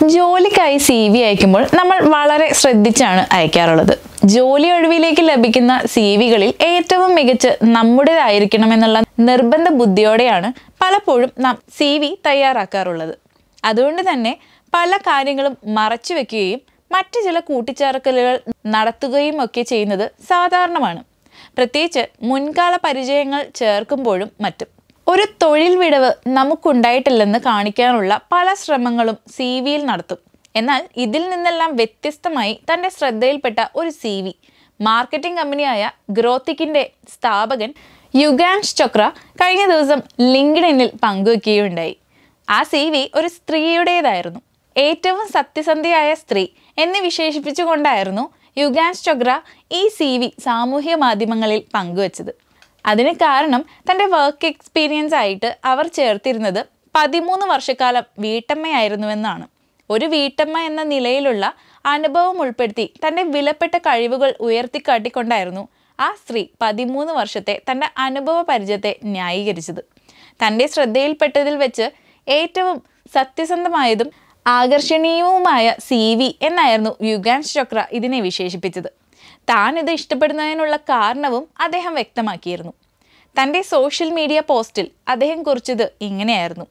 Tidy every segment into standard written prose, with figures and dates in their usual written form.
ജോലിക്കായി CV അയക്കുമ്പോൾ നമ്മൾ വളരെ ശ്രദ്ധിച്ചാണ് അയക്കാറുള്ളത്. ജോലി ഒഴിവിലേക്ക് ലഭിക്കുന്ന CVകളിൽ ഏറ്റവും മികച്ച നമ്മുടേതായിരിക്കണമെന്നുള്ള നിർബന്ധ ബുദ്ധിയോടെയാണ് പലപ്പോഴും നാം CV തയ്യാറാക്കാറുള്ളത്. അതുകൊണ്ട് തന്നെ പല കാര്യങ്ങളും മറച്ചു വെക്കുകയും മറ്റു ചില കൂട്ടിച്ചേർക്കലുകൾ നടത്തുകയും ഒക്കെ ചെയ്യുന്നത് സാധാരണമാണ്. പ്രത്യേകിച്ച് മുൻകാല പരിചയങ്ങൾ ചേർക്കുമ്പോഴും മറ്റും. ഒരു തൊഴിൽ വിടവ് നമുക്കുണ്ടായിട്ടില്ലെന്ന് കാണിക്കാനുള്ള പല ശ്രമങ്ങളും CVയിൽ നടത്തും. എന്നാൽ ഇതിൽ നിന്നെല്ലാം വ്യത്യസ്തമായി തൻ്റെ ശ്രദ്ധയിൽപ്പെട്ട ഒരു CV മാർക്കറ്റിംഗ് കമ്പനിയായ ഗ്രോത്തിക്കിൻ്റെ സ്ഥാപകൻ യുഗാൻഷ് ചൊക്ര കഴിഞ്ഞ ദിവസം ലിങ്ക്ഡ്ഇനിൽ പങ്കുവയ്ക്കുകയുണ്ടായി. ആ CV ഒരു സ്ത്രീയുടേതായിരുന്നു. ഏറ്റവും സത്യസന്ധയായ സ്ത്രീ എന്ന് വിശേഷിപ്പിച്ചുകൊണ്ടായിരുന്നു യുഗാൻഷ് ചൊക്ര ഈ CV സാമൂഹ്യ മാധ്യമങ്ങളിൽ പങ്കുവച്ചത്. അതിന് കാരണം തൻ്റെ വർക്ക് എക്സ്പീരിയൻസ് ആയിട്ട് അവർ ചേർത്തിരുന്നത് 13 വർഷക്കാലം വീട്ടമ്മയായിരുന്നുവെന്നാണ്. ഒരു വീട്ടമ്മ എന്ന നിലയിലുള്ള അനുഭവം ഉൾപ്പെടുത്തി തൻ്റെ വിലപ്പെട്ട കഴിവുകൾ ഉയർത്തിക്കാട്ടിക്കൊണ്ടായിരുന്നു ആ സ്ത്രീ 13 വർഷത്തെ തൻ്റെ അനുഭവ പരിചയത്തെ ന്യായീകരിച്ചത്. തൻ്റെ ശ്രദ്ധയിൽപ്പെട്ടതിൽ വെച്ച് ഏറ്റവും സത്യസന്ധമായതും ആകർഷണീയവുമായ CV എന്നായിരുന്നു യുഗാൻഷ് ചൊക്ര ഇതിനെ വിശേഷിപ്പിച്ചത്. താൻ ഇത് ഇഷ്ടപ്പെടുന്നതിനുള്ള കാരണവും അദ്ദേഹം വ്യക്തമാക്കിയിരുന്നു. തൻ്റെ സോഷ്യൽ മീഡിയ പോസ്റ്റിൽ അദ്ദേഹം കുറിച്ചത് ഇങ്ങനെയായിരുന്നു: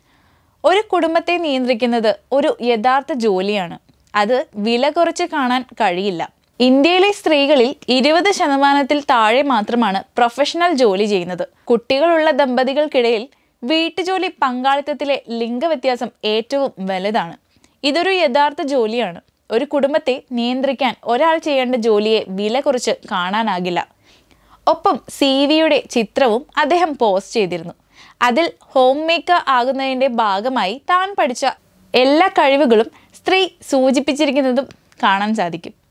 ഒരു കുടുംബത്തെ നിയന്ത്രിക്കുന്നത് ഒരു യഥാർത്ഥ ജോലിയാണ്. അത് വില കുറച്ച് കാണാൻ കഴിയില്ല. ഇന്ത്യയിലെ സ്ത്രീകളിൽ 20% താഴെ മാത്രമാണ് പ്രൊഫഷണൽ ജോലി ചെയ്യുന്നത്. കുട്ടികളുള്ള ദമ്പതികൾക്കിടയിൽ വീട്ടുജോലി പങ്കാളിത്തത്തിലെ ലിംഗവ്യത്യാസം ഏറ്റവും വലുതാണ്. ഇതൊരു യഥാർത്ഥ ജോലിയാണ്. ഒരു കുടുംബത്തെ നിയന്ത്രിക്കാൻ ഒരാൾ ചെയ്യേണ്ട ജോലിയെ വില കുറച്ച് കാണാനാകില്ല. ഒപ്പം CVയുടെ ചിത്രവും അദ്ദേഹം പോസ്റ്റ് ചെയ്തിരുന്നു. അതിൽ ഹോം മേക്കർ ആകുന്നതിൻ്റെ ഭാഗമായി താൻ പഠിച്ച എല്ലാ കഴിവുകളും സ്ത്രീ സൂചിപ്പിച്ചിരിക്കുന്നതും കാണാൻ സാധിക്കും.